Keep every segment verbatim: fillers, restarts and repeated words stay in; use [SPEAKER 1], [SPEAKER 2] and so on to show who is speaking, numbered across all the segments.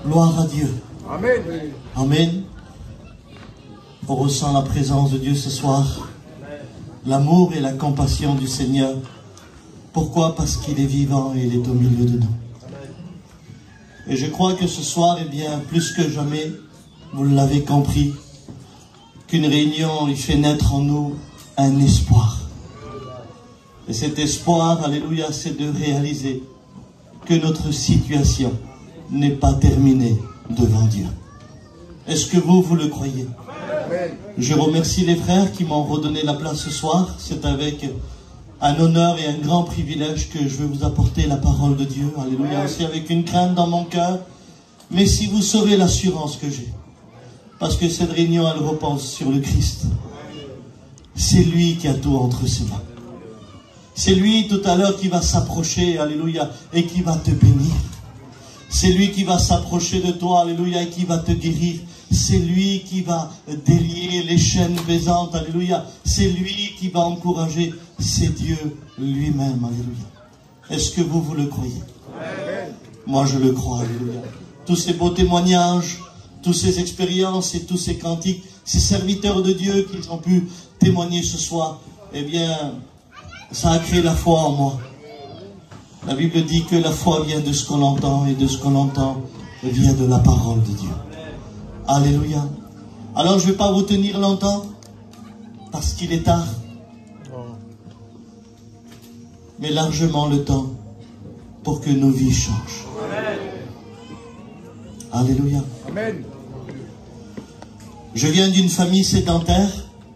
[SPEAKER 1] Gloire à Dieu.
[SPEAKER 2] Amen.
[SPEAKER 1] Amen. On ressent la présence de Dieu ce soir. L'amour et la compassion du Seigneur. Pourquoi? Parce qu'il est vivant et il est au milieu de nous. Et je crois que ce soir, eh bien, plus que jamais, vous l'avez compris, qu'une réunion, il fait naître en nous un espoir. Et cet espoir, alléluia, c'est de réaliser que notre situation n'est pas terminée devant Dieu. Est-ce que vous, vous le croyez? Je remercie les frères qui m'ont redonné la place ce soir. C'est avec un honneur et un grand privilège que je vais vous apporter la parole de Dieu. Alléluia. Aussi avec une crainte dans mon cœur. Mais si vous saurez l'assurance que j'ai, parce que cette réunion, elle repose sur le Christ. C'est lui qui a tout entre ses mains. C'est lui tout à l'heure qui va s'approcher, alléluia, et qui va te bénir. C'est lui qui va s'approcher de toi, alléluia, et qui va te guérir. C'est lui qui va délier les chaînes pesantes, alléluia. C'est lui qui va encourager. C'est Dieu lui-même, alléluia. Est-ce que vous, vous le croyez? Amen. Moi, je le crois, alléluia. Tous ces beaux témoignages, toutes ces expériences et tous ces cantiques, ces serviteurs de Dieu qui ont pu témoigner ce soir, eh bien, ça a créé la foi en moi. La Bible dit que la foi vient de ce qu'on entend, et de ce qu'on entend vient de la parole de Dieu. Alléluia. Alors je ne vais pas vous tenir longtemps, parce qu'il est tard. Mais largement le temps pour que nos vies changent. Alléluia.
[SPEAKER 2] Amen.
[SPEAKER 1] Je viens d'une famille sédentaire.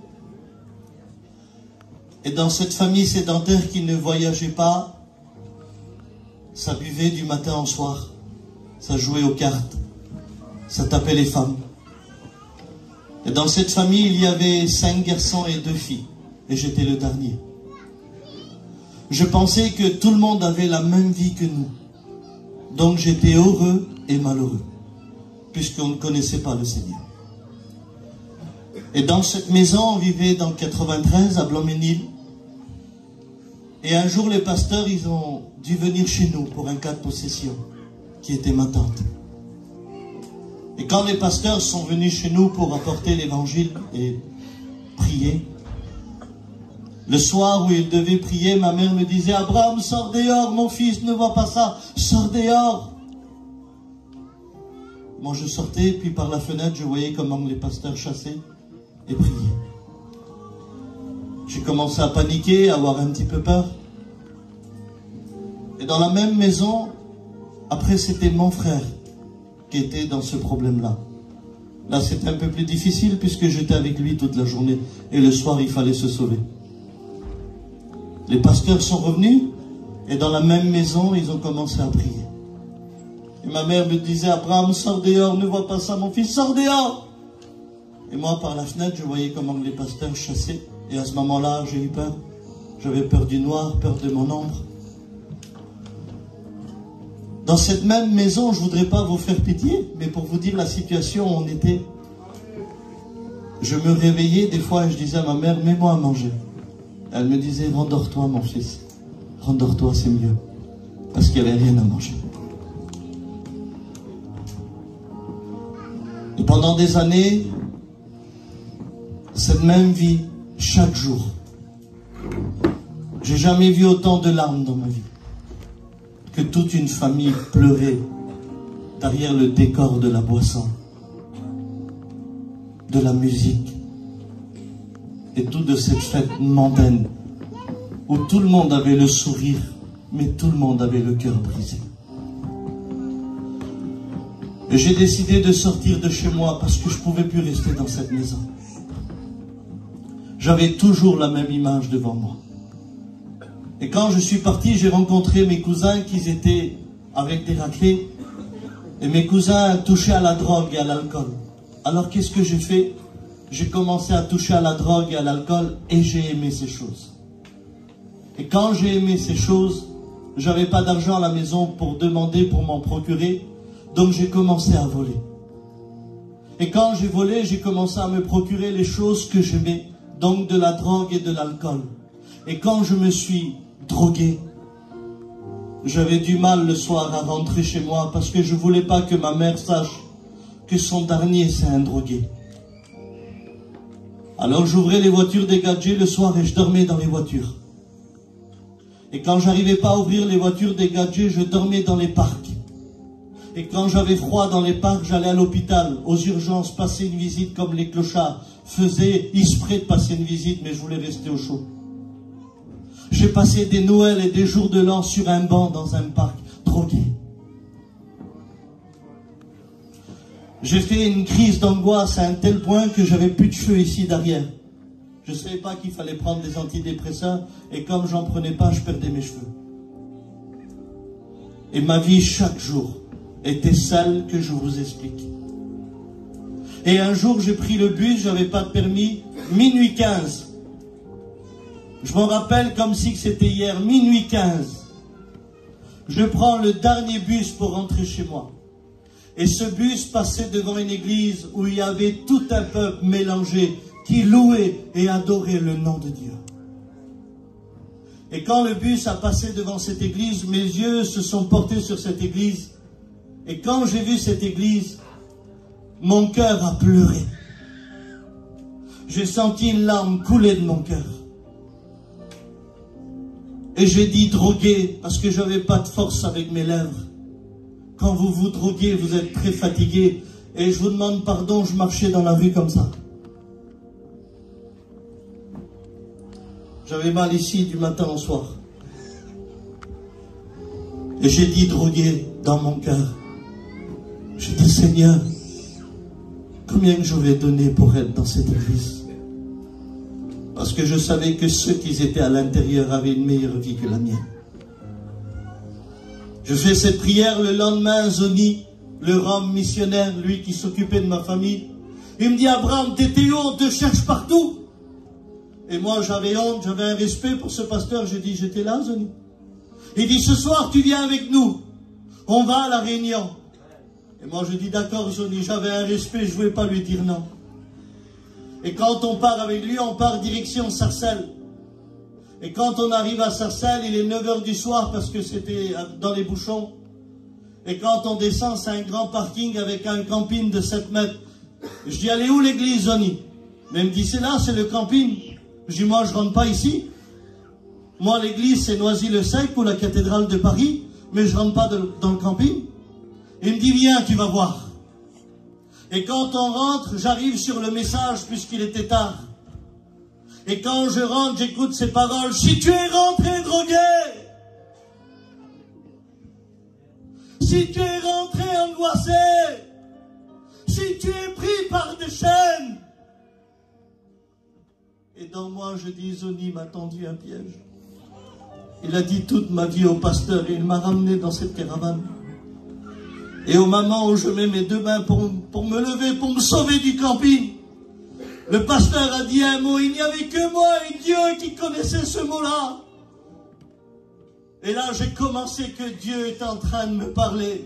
[SPEAKER 1] Et dans cette famille sédentaire qui ne voyageait pas, ça buvait du matin au soir. Ça jouait aux cartes. Ça tapait les femmes. Et dans cette famille, il y avait cinq garçons et deux filles. Et j'étais le dernier. Je pensais que tout le monde avait la même vie que nous. Donc j'étais heureux et malheureux, puisqu'on ne connaissait pas le Seigneur. Et dans cette maison, on vivait dans le quatre-vingt-treize, à Bloménil. Et un jour, les pasteurs, ils ont dû venir chez nous pour un cas de possession, qui était ma tante. Et quand les pasteurs sont venus chez nous pour apporter l'évangile et prier, le soir où ils devaient prier, ma mère me disait « Abraham, sors dehors, mon fils, ne vois pas ça, sors dehors !» Moi, je sortais, puis par la fenêtre, je voyais comment les pasteurs chassaient et priaient. J'ai commencé à paniquer, à avoir un petit peu peur. Et dans la même maison, après c'était mon frère qui était dans ce problème-là. Là, c'était un peu plus difficile puisque j'étais avec lui toute la journée. Et le soir, il fallait se sauver. Les pasteurs sont revenus et dans la même maison, ils ont commencé à prier. Et ma mère me disait « Abraham, sors dehors, ne vois pas ça, mon fils, sors dehors !» Et moi, par la fenêtre, je voyais comment les pasteurs chassaient. Et à ce moment-là, j'ai eu peur. J'avais peur du noir, peur de mon ombre. Dans cette même maison, je ne voudrais pas vous faire pitié, mais pour vous dire la situation où on était, je me réveillais des fois et je disais à ma mère, mets-moi à manger. Elle me disait, rendors-toi mon fils. Rendors-toi, c'est mieux. Parce qu'il n'y avait rien à manger. Et pendant des années, cette même vie, chaque jour, j'ai jamais vu autant de larmes dans ma vie. Que toute une famille pleurait derrière le décor de la boisson, de la musique et toute de cette fête mondaine où tout le monde avait le sourire, mais tout le monde avait le cœur brisé. Et j'ai décidé de sortir de chez moi parce que je ne pouvais plus rester dans cette maison. J'avais toujours la même image devant moi. Et quand je suis parti, j'ai rencontré mes cousins qui étaient avec des raclés. Et mes cousins touchaient à la drogue et à l'alcool. Alors qu'est-ce que j'ai fait? J'ai commencé à toucher à la drogue et à l'alcool et j'ai aimé ces choses. Et quand j'ai aimé ces choses, j'avais pas d'argent à la maison pour demander, pour m'en procurer. Donc j'ai commencé à voler. Et quand j'ai volé, j'ai commencé à me procurer les choses que j'aimais. Donc de la drogue et de l'alcool. Et quand je me suis drogué, J'avais du mal le soir à rentrer chez moi parce que je voulais pas que ma mère sache que son dernier c'est un drogué. Alors j'ouvrais les voitures des gadgets le soir et je dormais dans les voitures. Et quand j'arrivais pas à ouvrir les voitures des gadgets, je dormais dans les parcs. Et quand j'avais froid dans les parcs, j'allais à l'hôpital, aux urgences, passer une visite comme les clochards faisaient exprès de passer une visite, mais je voulais rester au chaud. J'ai passé des Noëls et des jours de l'an sur un banc dans un parc, drogué. J'ai fait une crise d'angoisse à un tel point que j'avais plus de cheveux ici derrière. Je ne savais pas qu'il fallait prendre des antidépresseurs et comme j'en prenais pas, je perdais mes cheveux. Et ma vie chaque jour était celle que je vous explique. Et un jour, j'ai pris le bus, j'avais pas de permis, minuit quinze. Je m'en rappelle comme si c'était hier, minuit quinze. Je prends le dernier bus pour rentrer chez moi. Et ce bus passait devant une église où il y avait tout un peuple mélangé qui louait et adorait le nom de Dieu. Et quand le bus a passé devant cette église, mes yeux se sont portés sur cette église. Et quand j'ai vu cette église, mon cœur a pleuré. J'ai senti une larme couler de mon cœur. Et j'ai dit drogué parce que je n'avais pas de force avec mes lèvres. Quand vous vous droguez, vous êtes très fatigué. Et je vous demande pardon, je marchais dans la rue comme ça. J'avais mal ici du matin au soir. Et j'ai dit drogué dans mon cœur. J'ai dit Seigneur, combien que j'aurais donné pour être dans cette église? Parce que je savais que ceux qui étaient à l'intérieur avaient une meilleure vie que la mienne. Je fais cette prière le lendemain, Zoni, le rhum missionnaire, lui qui s'occupait de ma famille, il me dit Abraham, t'étais où? On te cherche partout. Et moi j'avais honte, j'avais un respect pour ce pasteur, j'ai dit j'étais là, Zoni. Il dit ce soir tu viens avec nous, on va à la réunion. Et moi je dis d'accord Zoni, j'avais un respect, je ne voulais pas lui dire non. Et quand on part avec lui, on part direction Sarcelles. Et quand on arrive à Sarcelles, il est neuf heures du soir parce que c'était dans les bouchons. Et quand on descend, c'est un grand parking avec un camping de sept mètres. Je dis, allez où l'église, Zoni? Mais il me dit, c'est là, c'est le camping. Je dis, moi, je rentre pas ici. Moi, l'église, c'est Noisy-le-Sec ou la cathédrale de Paris, mais je rentre pas de, dans le camping. Il me dit, viens, tu vas voir. Et quand on rentre, j'arrive sur le message puisqu'il était tard. Et quand je rentre, j'écoute ces paroles. Si tu es rentré drogué, si tu es rentré angoissé, si tu es pris par des chaînes. Et dans moi, je dis, Zoni m'a tendu un piège. Il a dit toute ma vie au pasteur et il m'a ramené dans cette caravane. Et au moment où je mets mes deux mains pour, pour me lever, pour me sauver du camping, le pasteur a dit un mot, il n'y avait que moi et Dieu qui connaissait ce mot-là. Et là, j'ai commencé que Dieu est en train de me parler.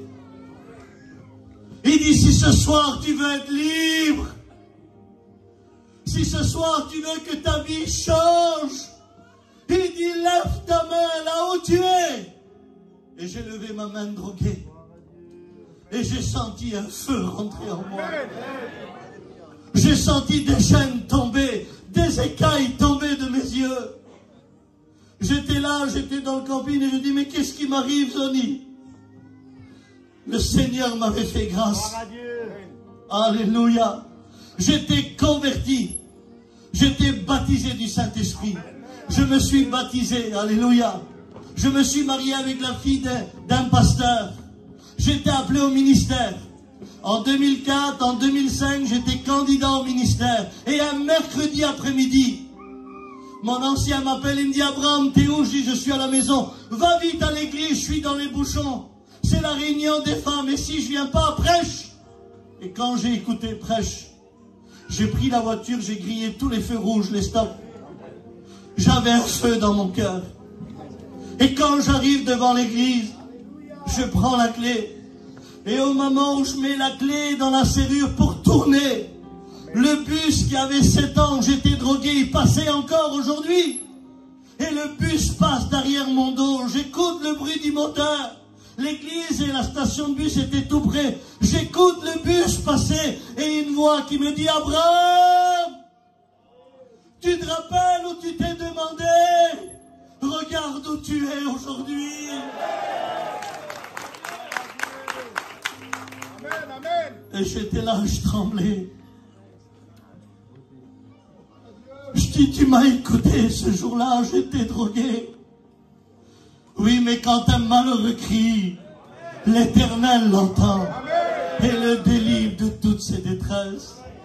[SPEAKER 1] Il dit, si ce soir tu veux être libre, si ce soir tu veux que ta vie change, il dit, lève ta main là où tu es. Et j'ai levé ma main droguée. Et j'ai senti un feu rentrer en moi. J'ai senti des chaînes tomber, des écailles tomber de mes yeux. J'étais là, j'étais dans le camping et je dis, mais qu'est-ce qui m'arrive, Zoni? Le Seigneur m'avait fait grâce. Alléluia. J'étais converti. J'étais baptisé du Saint-Esprit. Je me suis baptisé. Alléluia. Je me suis marié avec la fille d'un pasteur. J'étais appelé au ministère. En deux mille quatre, en deux mille cinq, j'étais candidat au ministère. Et un mercredi après-midi, mon ancien m'appelle, il me dit, Abraham, t'es où? Je dis, je suis à la maison. Va vite à l'église, je suis dans les bouchons. C'est la réunion des femmes. Et si je viens pas, prêche. Et quand j'ai écouté prêche, j'ai pris la voiture, j'ai grillé tous les feux rouges, les stops. J'avais un feu dans mon cœur. Et quand j'arrive devant l'église, je prends la clé. Et au moment où je mets la clé dans la serrure pour tourner, le bus qui avait sept ans, j'étais drogué, il passait encore aujourd'hui. Et le bus passe derrière mon dos. J'écoute le bruit du moteur. L'église et la station de bus étaient tout près. J'écoute le bus passer et une voix qui me dit « Abraham, tu te rappelles où tu t'es demandé? Regarde où tu es aujourd'hui. » Et j'étais là, je tremblais. Je dis, tu m'as écouté ce jour-là, j'étais drogué. Oui, mais quand un malheureux crie, l'Éternel l'entend et le délivre de toutes ses détresses.